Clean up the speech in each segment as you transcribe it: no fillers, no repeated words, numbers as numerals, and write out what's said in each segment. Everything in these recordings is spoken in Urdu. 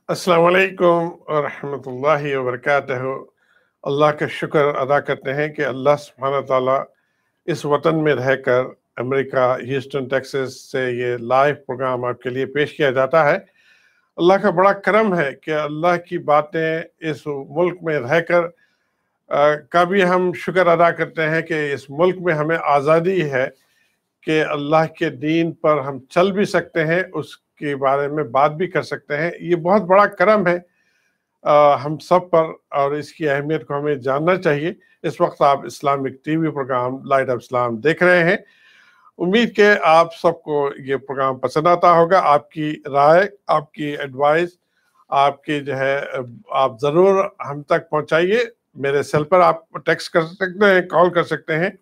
السلام علیکم ورحمۃ اللہ وبرکاتہ۔ اللہ کا شکر ادا کرتے ہیں کہ اللہ سبحانہ تعالیٰ اس وطن میں رہ کر امریکہ ہیوسٹن ٹیکسس سے یہ لائیو پروگرام آپ کے لیے پیش کیا جاتا ہے۔ اللہ کا بڑا کرم ہے کہ اللہ کی باتیں اس ملک میں رہ کر کا بھی ہم شکر ادا کرتے ہیں کہ اس ملک میں ہمیں آزادی ہے کہ اللہ کے دین پر ہم چل بھی سکتے ہیں، اس کے بارے میں بات بھی کر سکتے ہیں۔ یہ بہت بڑا کرم ہے ہم سب پر، اور اس کی اہمیت کو ہمیں جاننا چاہیے۔ اس وقت آپ Islamic T V program light of Islam دیکھ رہے ہیں۔ امید کہ آپ سب کو یہ پروگرام پسند آتا ہوگا۔ آپ کی رائے، آپ کی ایڈوائز، آپ کی آپ ضرور ہم تک پہنچائیے۔ میرے سیل پر آپ ٹیکسٹ کر سکتے ہیں، کال کر سکتے ہیں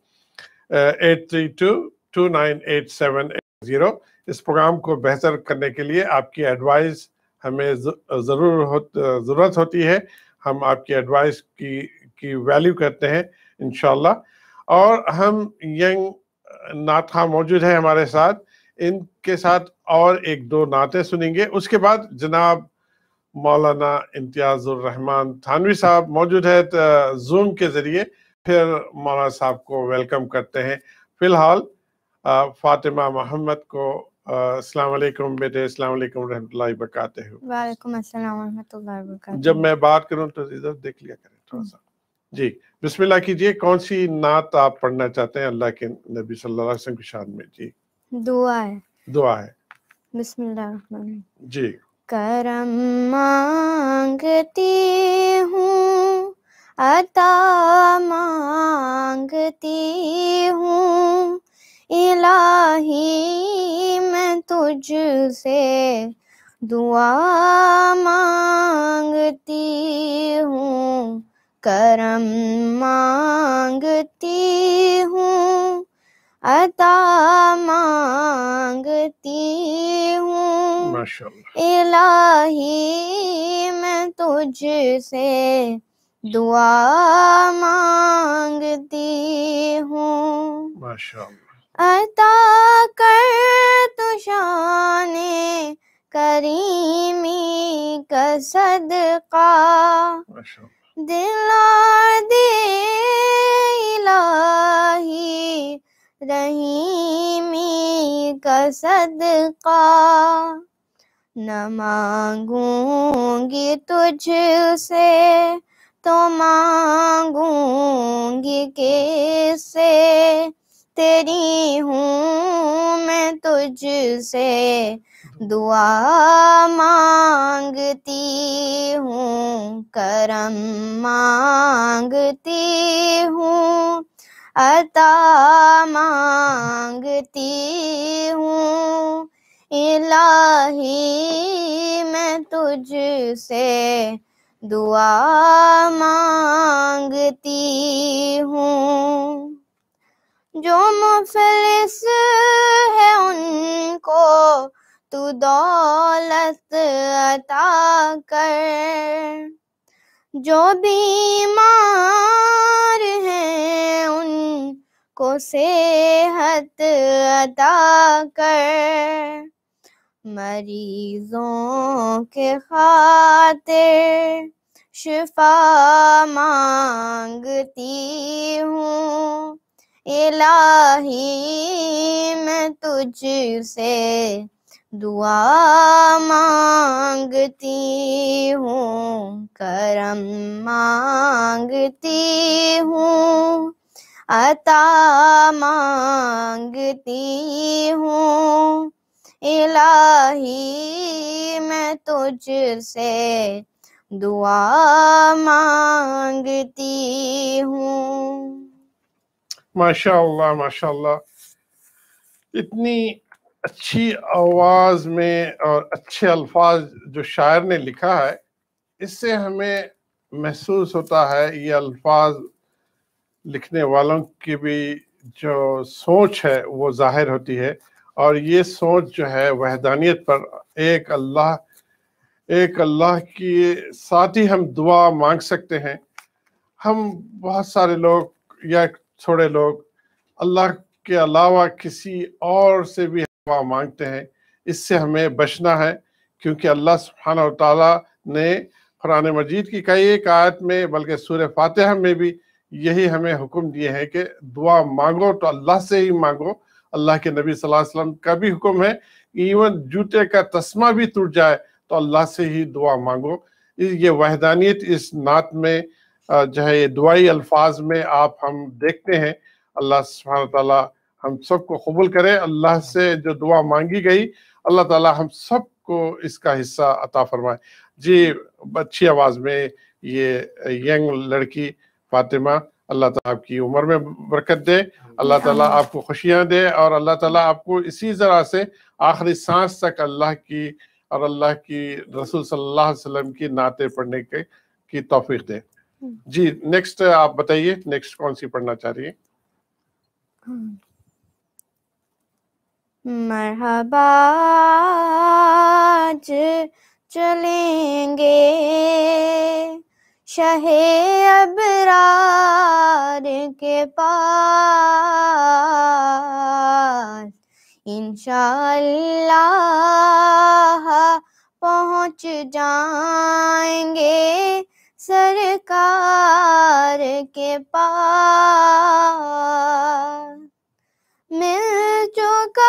832-298780۔ اس پروگرام کو بہتر کرنے کے لیے آپ کی ایڈوائز ہمیں ضرورت ہوتی ہے۔ ہم آپ کی ایڈوائز کی ویلیو کرتے ہیں انشاءاللہ۔ اور ہم ینگ نعت خواں موجود ہیں ہمارے ساتھ، ان کے ساتھ اور ایک دو نعتیں سنیں گے۔ اس کے بعد جناب مولانا امتیاز الرحمان تھانوی صاحب موجود ہے زوم کے ذریعے، پھر مولانا صاحب کو ویلکم کرتے ہیں۔ فی الحال فاطمہ محمد کو السلام علیکم بیٹے، السلام علیکم ورحمۃ اللہ وبرکاتہ۔ وعلیکم السلام ورحمۃ اللہ وبرکاتہ۔ جب میں بات کروں تو ادھر دیکھ لیا کریں تھوڑا سا۔ جی بسم اللہ کیجئے، کون سی نعت آپ پڑھنا چاہتے ہیں اللہ کے نبی صلی اللہ علیہ وسلم کی شان میں؟ جی دعا ہے۔ دعا ہے۔ بسم اللہ الرحمن الرحیم۔ جی کرم مانگتی ہوں، عطا مانگتی ہوں، الہی میں تجھ سے دعا مانگتی ہوں، کرم مانگتی ہوں، عطا مانگتی ہوں، ماشاءاللہ۔ الہی میں تجھ سے دعا مانگتی ہوں، ماشاءاللہ۔ عطا کر تو شان کریمی کا صدقہ، دلا دے الہی رحیمی کا صدقہ، نہ مانگوں گی تجھ سے تو مانگوں گی کس سے، تیری ہوں میں تجھ سے دعا مانگتی ہوں، کرم مانگتی ہوں، عطا مانگتی ہوں، الہی میں تجھ سے دعا مانگتی ہوں، جو مفلس ہے ان کو تو دولت عطا کر، جو بیمار ہیں ان کو صحت عطا کر، مریضوں کے خاطر شفا مانگتی ہوں، الہی میں تجھ سے دعا مانگتی ہوں، کرم مانگتی ہوں، عطا مانگتی ہوں، الہی میں تجھ سے دعا مانگتی ہوں۔ ماشاءاللہ ماشاءاللہ، اتنی اچھی آواز میں اور اچھے الفاظ جو شاعر نے لکھا ہے، اس سے ہمیں محسوس ہوتا ہے یہ الفاظ لکھنے والوں کی بھی جو سوچ ہے وہ ظاہر ہوتی ہے، اور یہ سوچ جو ہے وحدانیت پر، ایک اللہ کی ساتھ ہی ہم دعا مانگ سکتے ہیں۔ ہم بہت سارے لوگ یا تھوڑے لوگ اللہ کے علاوہ کسی اور سے بھی دعا مانگتے ہیں، اس سے ہمیں بچنا ہے، کیونکہ اللہ سبحانہ و تعالیٰ نے قرآن مجید کی کئی ایک آیت میں بلکہ سورہ فاتحہ میں بھی یہی ہمیں حکم دیے ہیں کہ دعا مانگو تو اللہ سے ہی مانگو. اللہ کے نبی صلی اللہ علیہ وسلم کا بھی حکم ہے ایون جوتے کا تسمہ بھی ٹوٹ جائے تو اللہ سے ہی دعا مانگو. یہ وحدانیت اس نعت میں جو ہے یہ دعائی الفاظ میں آپ ہم دیکھتے ہیں. اللہ سبحانہ تعالیٰ ہم سب کو قبول کرے. اللہ سے جو دعا مانگی گئی اللہ تعالیٰ ہم سب کو اس کا حصہ عطا فرمائے. جی اچھی آواز میں یہ ینگ لڑکی فاطمہ، اللہ تعالیٰ آپ کی عمر میں برکت دے، اللہ تعالیٰ آپ کو خوشیاں دے، اور اللہ تعالیٰ آپ کو اسی طرح سے آخری سانس تک اللہ کی اور اللہ کی رسول صلی اللہ علیہ وسلم کی نعتیں پڑھنے کی توفیق دے. جی نیکسٹ آپ بتائیے، نیکسٹ کون سی پڑھنا چاہ رہی ہیں؟ مرحبا آج چلیں گے شہ ابرار کے پاس، انشاءاللہ پہنچ جائیں گے سرکار کے پاس. مل چکا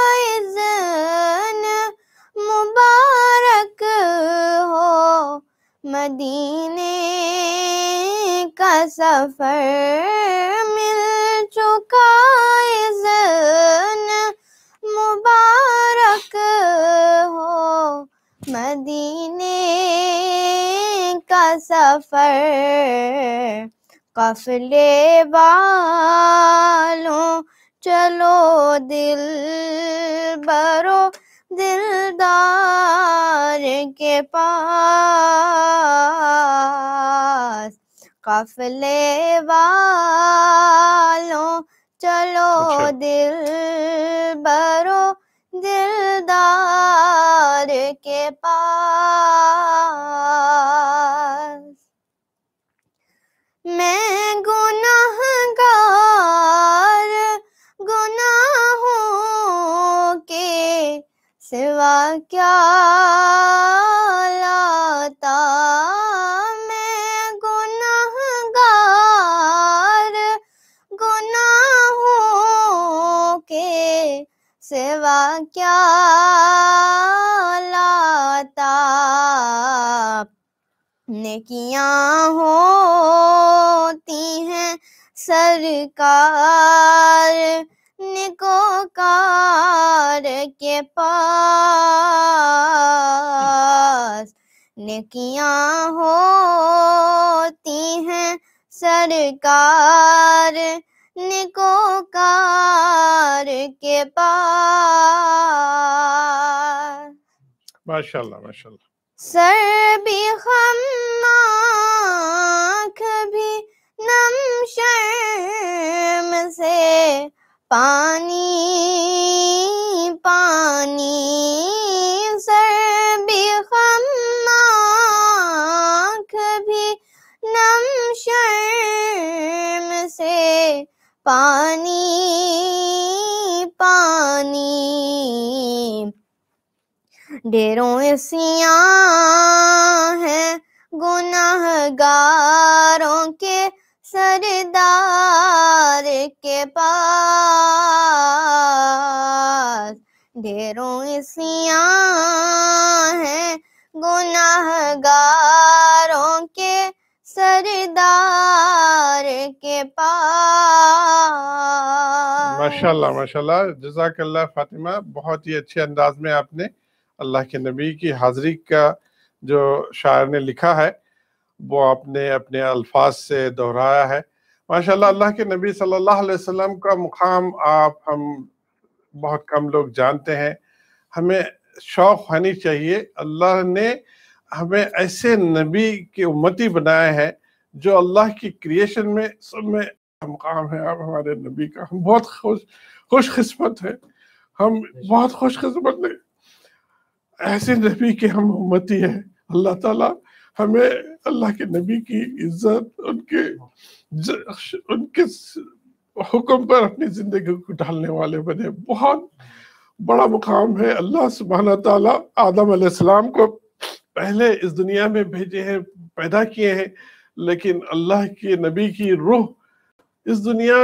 اذن مبارک ہو مدینے کا سفر، مل چکا اذن مبارک ہو مدینے کا سفر. قافلے والوں چلو دل برو دلدار کے پاس، قافلے والوں چلو دل برو دلدار کے پاس. میں گناہگار گناہوں کے سوا کیا لاتا، میں گناہگار گناہوں کے سوا کیا لاتا. نیکیاں ہوتی ہیں سرکار نیکوکار کے پاس، نیکیاں ہوتی ہیں سرکار نیکوکار کے پاس. ماشاءاللہ ماشاءاللہ. سر بھی خم آنکھ بھی نم شرم سے پانی پانی، سر بھی خم آنکھ بھی نم شرم سے پانی پانی. ڈھیروں سیاں ہیں گناہگاروں کے سردار کے پاس، ڈھیروں سیاں ہیں گناہگاروں کے سردار کے پاس. ماشاءاللہ ماشاءاللہ. جزاک اللہ فاطمہ، بہت ہی اچھے انداز میں آپ نے اللہ کے نبی کی حاضری کا جو شاعر نے لکھا ہے وہ آپ نے اپنے الفاظ سے دہرایا ہے. ماشاءاللہ اللہ کے نبی صلی اللہ علیہ وسلم کا مقام ہم بہت کم لوگ جانتے ہیں. ہمیں شوق ہونی چاہیے. اللہ نے ہمیں ایسے نبی کے امتی بنائے ہیں جو اللہ کی کریشن میں سب میں مقام ہے. اب ہمارے نبی کا ہم بہت خوش قسمت ہیں، ہم بہت خوش قسمت ہیں، ایسے نبی کے ہم امتی ہیں. اللہ تعالیٰ ہمیں اللہ کے نبی کی عزت، ان کے حکم پر اپنی زندگی کو ڈھالنے والے بنے. بہت بڑا مقام ہے. اللہ سبحانہ تعالیٰ آدم علیہ السلام کو پہلے اس دنیا میں بھیجے ہیں، پیدا کیے ہیں، لیکن اللہ کے نبی کی روح اس دنیا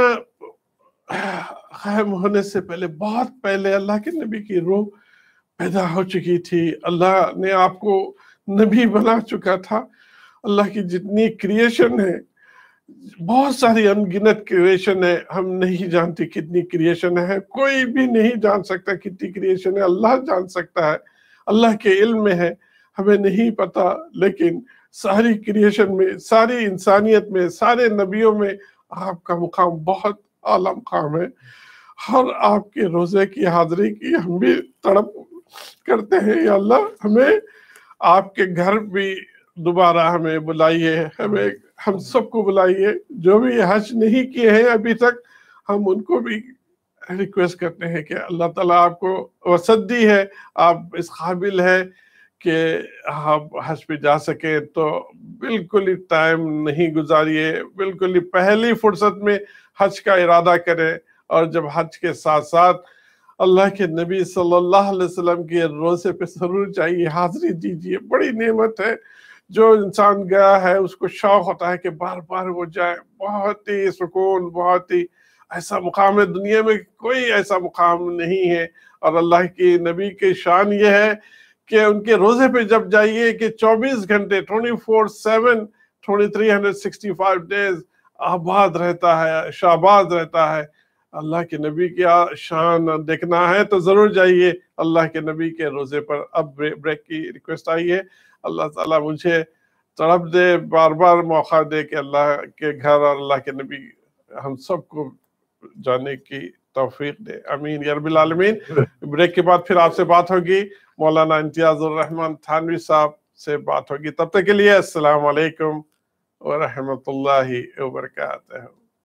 قائم ہونے سے پہلے، بہت پہلے اللہ کے نبی کی روح پیدا ہو چکی تھی۔ اللہ نے آپ کو نبی بنا چکا تھا۔ اللہ کی جتنی کریشن ہے، بہت ساری ان گنت کریشن ہے، ہم نہیں جانتے کتنی کریشن ہے، کوئی بھی نہیں جان سکتا کتنی کریشن ہے، اللہ جان سکتا ہے، اللہ کے علم میں ہے، ہمیں نہیں پتا۔ لیکن ساری کریشن میں، ساری انسانیت میں، سارے نبیوں میں آپ کا مقام بہت اعلیٰ مقام ہے۔ اور آپ کے روزے کی حاضری کی ہم بھی تڑپ کرتے ہیں، یا اللہ ہمیں آپ کے گھر بھی دوبارہ ہمیں بلائیے، ہم سب کو بلائیے، جو بھی حج نہیں کیے ہیں ابھی تک، ہم ان کو بھی ریکویسٹ کرتے ہیں کہ اللہ تعالیٰ آپ کو وسعت دی ہے، آپ اس قابل ہے کہ آپ حج پہ جا سکیں، تو بالکل ہی ٹائم نہیں گزاریے، بالکل ہی پہلی فرصت میں حج کا ارادہ کریں، اور جب حج کے ساتھ ساتھ اللہ کے نبی صلی اللہ علیہ وسلم کے روزے پہ ضرور جائیے، حاضری دیجیے۔ بڑی نعمت ہے، جو انسان گیا ہے اس کو شوق ہوتا ہے کہ بار بار وہ جائے۔ بہت ہی سکون، بہت ہی ایسا مقام ہے، دنیا میں کوئی ایسا مقام نہیں ہے۔ اور اللہ کی نبی کی شان یہ ہے کہ ان کے روزے پہ جب جائیے کہ 24 گھنٹے 24/7 365 ڈیز آباد رہتا ہے، شاباد رہتا ہے۔ اللہ کے نبی کی شان دیکھنا ہے تو ضرور جائیے اللہ کے نبی کے روزے پر۔ اب بریک کی ریکویسٹ آئی ہے، اللہ تعالیٰ مجھے تڑپ دے، بار بار موقع دے کہ اللہ کے گھر اور اللہ کے نبی ہم سب کو جانے کی توفیق دے، آمین یا رب العالمین۔ بریک کے بعد پھر آپ سے بات ہوگی، مولانا امتیاز الرحمن تھانوی صاحب سے بات ہوگی۔ تب تک کے لیے السلام علیکم ورحمۃ اللہ وبرکاتہ۔